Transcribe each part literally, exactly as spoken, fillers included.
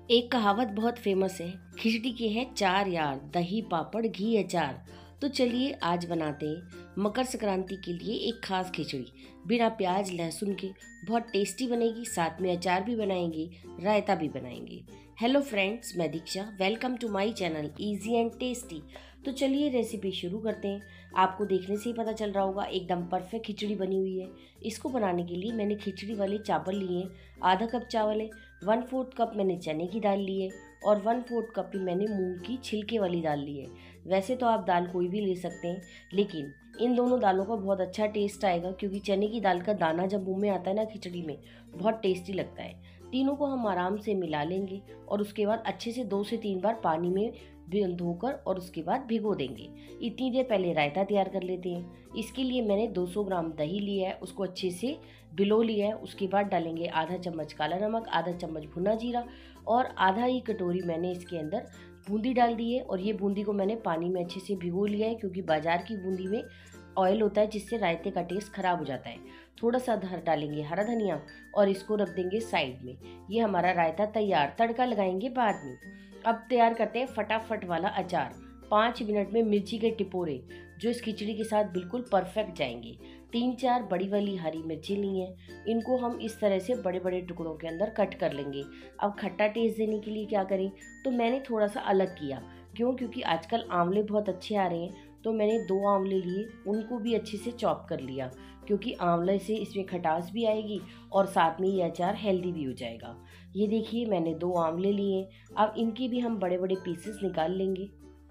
एक कहावत बहुत फेमस है, खिचड़ी के हैं चार यार, दही पापड़ घी अचार। तो चलिए आज बनाते हैं मकर संक्रांति के लिए एक खास खिचड़ी। बिना प्याज लहसुन के बहुत टेस्टी बनेगी, साथ में अचार भी बनाएंगे, रायता भी बनाएंगे। हेलो फ्रेंड्स, मैं Diksha, welcome to my channel easy and tasty. तो चलिए रेसिपी शुरू करते हैं। आपको देखने से ही पता चल रहा होगा एकदम परफेक्ट खिचड़ी बनी हुई है। इसको बनाने के लिए मैंने खिचड़ी वाले चावल लिए हैं, आधा कप चावल है। वन फोर्थ कप मैंने चने की दाल ली है और वन फोर्थ कप ही मैंने मूंग की छिलके वाली दाल ली है। वैसे तो आप दाल कोई भी ले सकते हैं, लेकिन इन दोनों दालों का बहुत अच्छा टेस्ट आएगा क्योंकि चने की दाल का दाना जब मुंह में आता है ना खिचड़ी में, बहुत टेस्टी लगता है। तीनों को हम आराम से मिला लेंगे और उसके बाद अच्छे से दो से तीन बार पानी में धोकर और उसके बाद भिगो देंगे। इतनी देर पहले रायता तैयार कर लेते हैं। इसके लिए मैंने दो सौ ग्राम दही लिया है, उसको अच्छे से भिगो लिया है। उसके बाद डालेंगे आधा चम्मच काला नमक, आधा चम्मच भुना जीरा और आधा ही कटोरी मैंने इसके अंदर बूंदी डाल दी है। और ये बूंदी को मैंने पानी में अच्छे से भिगो लिया है क्योंकि बाजार की बूंदी में ऑयल होता है जिससे रायते का टेस्ट खराब हो जाता है। थोड़ा सा धर डालेंगे हरा धनिया और इसको रख देंगे साइड में। ये हमारा रायता तैयार, तड़का लगाएंगे बाद में। अब तैयार करते हैं फटाफट वाला अचार। पाँच मिनट में मिर्ची के टिपोरे जो इस खिचड़ी के साथ बिल्कुल परफेक्ट जाएंगे। तीन चार बड़ी वाली हरी मिर्ची ली हैं, इनको हम इस तरह से बड़े बड़े टुकड़ों के अंदर कट कर लेंगे। अब खट्टा टेस्ट देने के लिए क्या करें, तो मैंने थोड़ा सा अलग किया। क्यों? क्योंकि आजकल आंवले बहुत अच्छे आ रहे हैं, तो मैंने दो आंवले लिए, उनको भी अच्छे से चॉप कर लिया क्योंकि आंवले से इसमें खटास भी आएगी और साथ में ये अचार हेल्दी भी हो जाएगा। ये देखिए मैंने दो आंवले लिए। अब इनके भी हम बड़े बड़े पीसेस निकाल लेंगे,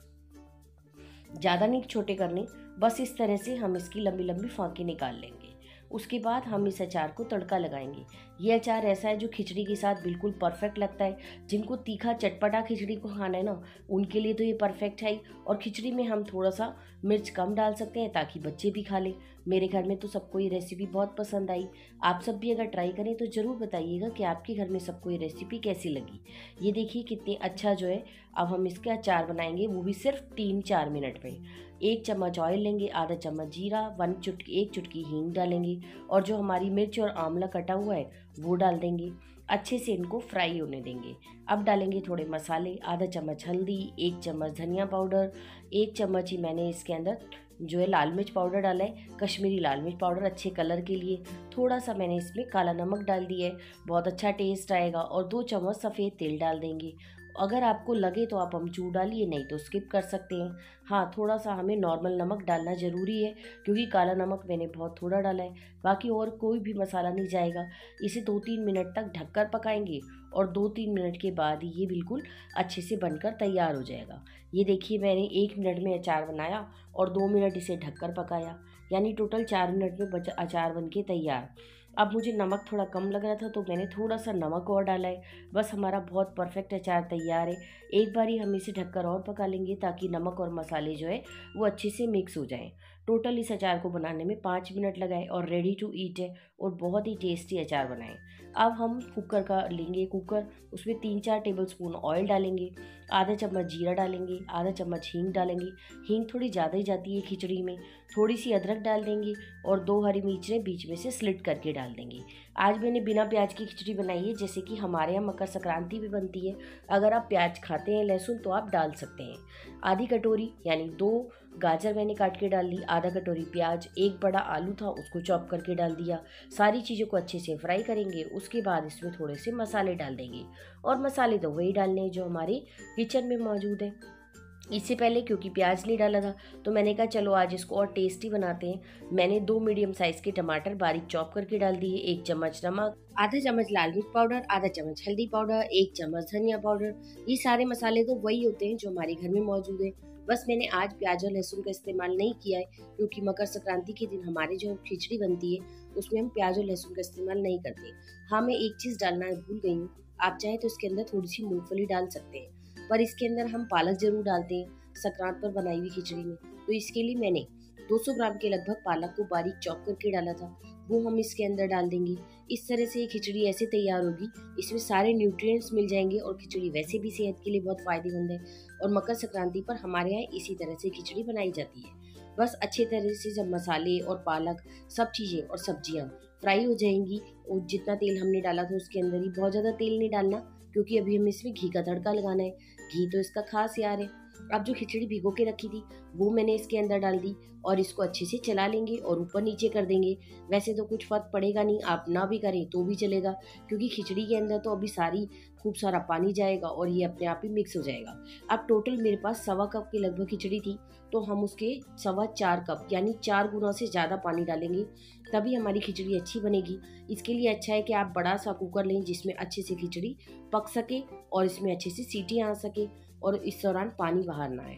ज़्यादा नहीं छोटे करने, बस इस तरह से हम इसकी लंबी लंबी फांके निकाल लेंगे। उसके बाद हम इस अचार को तड़का लगाएंगे। ये अचार ऐसा है जो खिचड़ी के साथ बिल्कुल परफेक्ट लगता है। जिनको तीखा चटपटा खिचड़ी को खाना है ना, उनके लिए तो ये परफेक्ट है ही। और खिचड़ी में हम थोड़ा सा मिर्च कम डाल सकते हैं ताकि बच्चे भी खा लें। मेरे घर में तो सबको ये रेसिपी बहुत पसंद आई। आप सब भी अगर ट्राई करें तो ज़रूर बताइएगा कि आपके घर में सबको ये रेसिपी कैसी लगी। ये देखिए कितनी अच्छा जो है। अब हम इसका अचार बनाएंगे, वो भी सिर्फ तीन चार मिनट में। एक चम्मच ऑयल लेंगे, आधा चम्मच जीरा, वन चुटकी एक चुटकी हींग डालेंगे और जो हमारी मिर्च और आंवला कटा हुआ है वो डाल देंगे। अच्छे से इनको फ्राई होने देंगे। अब डालेंगे थोड़े मसाले, आधा चम्मच हल्दी, एक चम्मच धनिया पाउडर, एक चम्मच ही मैंने इसके अंदर जो है लाल मिर्च पाउडर डाला है, कश्मीरी लाल मिर्च पाउडर अच्छे कलर के लिए। थोड़ा सा मैंने इसमें काला नमक डाल दिया है, बहुत अच्छा टेस्ट आएगा। और दो चम्मच सफ़ेद तेल डाल देंगे। अगर आपको लगे तो आप अमचूर डालिए, नहीं तो स्किप कर सकते हैं। हाँ, थोड़ा सा हमें नॉर्मल नमक डालना ज़रूरी है क्योंकि काला नमक मैंने बहुत थोड़ा डाला है। बाकी और कोई भी मसाला नहीं जाएगा। इसे दो तीन मिनट तक ढककर पकाएंगे और दो तीन मिनट के बाद ये बिल्कुल अच्छे से बनकर तैयार हो जाएगा। ये देखिए मैंने एक मिनट में अचार बनाया और दो मिनट इसे ढककर पकाया, यानी टोटल चार मिनट में बचा अचार बनके तैयार। अब मुझे नमक थोड़ा कम लग रहा था तो मैंने थोड़ा सा नमक और डाला है। बस हमारा बहुत परफेक्ट अचार तैयार है। एक बार ही हम इसे ढककर और पका लेंगे ताकि नमक और मसाले जो है वो अच्छे से मिक्स हो जाएं। टोटल इस अचार को बनाने में पाँच मिनट लगाए और रेडी टू ईट है और बहुत ही टेस्टी अचार बनाएं। अब हम कुकर का लेंगे कुकर, उसमें तीन चार टेबल स्पून ऑयल डालेंगे, आधा चम्मच जीरा डालेंगे, आधा चम्मच हींग डालेंगे। हींग थोड़ी ज़्यादा ही जाती है खिचड़ी में। थोड़ी सी अदरक डाल देंगे और दो हरी मिर्चें बीच में से स्लिट करके डाल देंगे। आज मैंने बिना प्याज की खिचड़ी बनाई है, जैसे कि हमारे यहाँ मकर संक्रांति भी बनती है। अगर आप प्याज खाते हैं लहसुन तो आप डाल सकते हैं। आधी कटोरी यानी दो गाजर मैंने काट के डाल दी, आधा कटोरी प्याज, एक बड़ा आलू था उसको चॉप करके डाल दिया। सारी चीज़ों को अच्छे से फ्राई करेंगे। उसके बाद इसमें थोड़े से मसाले डाल देंगे और मसाले तो वही डालने हैं जो हमारे किचन में मौजूद है। इससे पहले क्योंकि प्याज नहीं डाला था तो मैंने कहा चलो आज इसको और टेस्टी बनाते हैं। मैंने दो मीडियम साइज़ के टमाटर बारीक चॉप करके डाल दिए, एक चम्मच नमक, आधा चम्मच लाल मिर्च पाउडर, आधा चम्मच हल्दी पाउडर, एक चम्मच धनिया पाउडर। ये सारे मसाले तो वही होते हैं जो हमारे घर में मौजूद है। बस मैंने आज प्याज और लहसुन का इस्तेमाल नहीं किया है क्योंकि मकर संक्रांति के दिन हमारे जो खिचड़ी बनती है उसमें हम प्याज और लहसुन का इस्तेमाल नहीं करते। हाँ, मैं एक चीज़ डालना भूल गई हूँ। आप चाहे तो इसके अंदर थोड़ी सी मूंगफली डाल सकते हैं, पर इसके अंदर हम पालक ज़रूर डालते हैं संक्रांत पर बनाई हुई खिचड़ी में। तो इसके लिए मैंने दो सौ ग्राम के लगभग पालक को बारीक चॉप करके डाला था, वो हम इसके अंदर डाल देंगे। इस तरह से ये खिचड़ी ऐसे तैयार होगी, इसमें सारे न्यूट्रिएंट्स मिल जाएंगे और खिचड़ी वैसे भी सेहत के लिए बहुत फ़ायदेमंद है। और मकर संक्रांति पर हमारे यहाँ इसी तरह से खिचड़ी बनाई जाती है। बस अच्छे तरह से जब मसाले और पालक सब चीज़ें और सब्जियाँ फ्राई हो जाएंगी और जितना तेल हमने डाला था उसके अंदर ही, बहुत ज़्यादा तेल नहीं डालना, क्योंकि अभी हमें इसमें घी का तड़का लगाना है। घी तो इसका खास यार है। अब जो खिचड़ी भिगो के रखी थी वो मैंने इसके अंदर डाल दी और इसको अच्छे से चला लेंगे और ऊपर नीचे कर देंगे। वैसे तो कुछ फ़र्क पड़ेगा नहीं, आप ना भी करें तो भी चलेगा, क्योंकि खिचड़ी के अंदर तो अभी सारी खूब सारा पानी जाएगा और ये अपने आप ही मिक्स हो जाएगा। अब टोटल मेरे पास सवा कप की लगभग खिचड़ी थी, तो हम उसके सवा चार कप यानी चार गुना से ज़्यादा पानी डालेंगे, तभी हमारी खिचड़ी अच्छी बनेगी। इसके लिए अच्छा है कि आप बड़ा सा कुकर लें जिसमें अच्छे से खिचड़ी पक सके और इसमें अच्छे से सीटियाँ आ सके और इस दौरान पानी बाहर ना आए।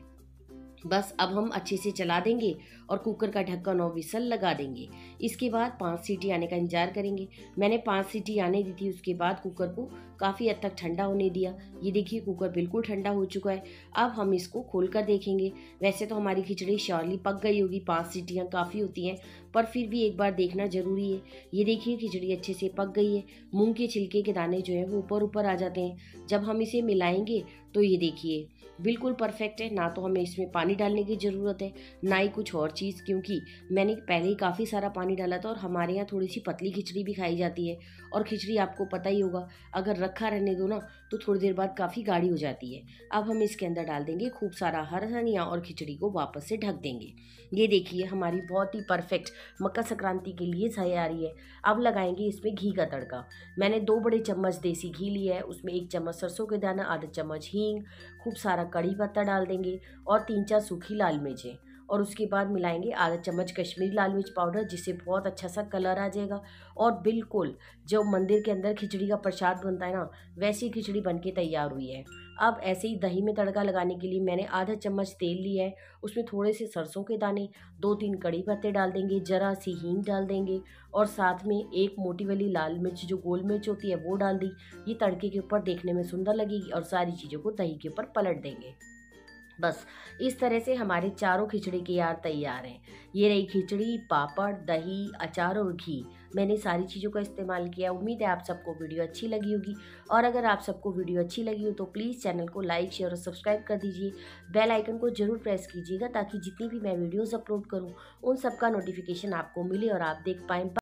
बस अब हम अच्छे से चला देंगे और कुकर का ढक्कन और विसल लगा देंगे। इसके बाद पाँच सीटी आने का इंतजार करेंगे। मैंने पाँच सीटी आने दी थी, उसके बाद कुकर को काफ़ी हद तक ठंडा होने दिया। ये देखिए कुकर बिल्कुल ठंडा हो चुका है। अब हम इसको खोल कर देखेंगे। वैसे तो हमारी खिचड़ी श्योरली पक गई होगी, पाँच सीटियाँ काफ़ी होती हैं, पर फिर भी एक बार देखना ज़रूरी है। ये देखिए खिचड़ी अच्छे से पक गई है। मूंग के छिलके के दाने जो हैं वो ऊपर ऊपर आ जाते हैं। जब हम इसे मिलाएंगे तो ये देखिए बिल्कुल परफेक्ट है। ना तो हमें इसमें पानी डालने की ज़रूरत है ना ही कुछ और चीज़, क्योंकि मैंने पहले ही काफ़ी सारा पानी डाला था और हमारे यहाँ थोड़ी सी पतली खिचड़ी भी खाई जाती है। और खिचड़ी आपको पता ही होगा, अगर रखा रहने दो ना तो थोड़ी देर बाद काफ़ी गाढ़ी हो जाती है। अब हम इसके अंदर डाल देंगे खूब सारा हरा धनिया और खिचड़ी को वापस से ढक देंगे। ये देखिए हमारी बहुत ही परफेक्ट मकर संक्रांति के लिए तैयारी है। अब लगाएंगे इसमें घी का तड़का। मैंने दो बड़े चम्मच देसी घी लिया है, उसमें एक चम्मच सरसों के दाना, आधा चम्मच हींग, खूब सारा कड़ी पत्ता डाल देंगे और तीन चार सूखी लाल मिर्चें, और उसके बाद मिलाएंगे आधा चम्मच कश्मीरी लाल मिर्च पाउडर, जिससे बहुत अच्छा सा कलर आ जाएगा। और बिल्कुल जो मंदिर के अंदर खिचड़ी का प्रसाद बनता है ना, वैसी खिचड़ी बनके तैयार हुई है। अब ऐसे ही दही में तड़का लगाने के लिए मैंने आधा चम्मच तेल लिया है, उसमें थोड़े से सरसों के दाने, दो तीन कड़ी पत्ते डाल देंगे, जरा सी हींग डाल देंगे और साथ में एक मोटी वाली लाल मिर्च जो गोल मिर्च होती है वो डाल दी। ये तड़के के ऊपर देखने में सुंदर लगेगी और सारी चीज़ों को दही के ऊपर पलट देंगे। बस इस तरह से हमारे चारों खिचड़ी के यार तैयार हैं। ये रही खिचड़ी, पापड़, दही, अचार और घी। मैंने सारी चीज़ों का इस्तेमाल किया। उम्मीद है आप सबको वीडियो अच्छी लगी होगी, और अगर आप सबको वीडियो अच्छी लगी हो तो प्लीज़ चैनल को लाइक, शेयर और सब्सक्राइब कर दीजिए। बेल आइकन को ज़रूर प्रेस कीजिएगा ताकि जितनी भी मैं वीडियोज़ अपलोड करूँ उन सब का नोटिफिकेशन आपको मिले और आप देख पाएँ।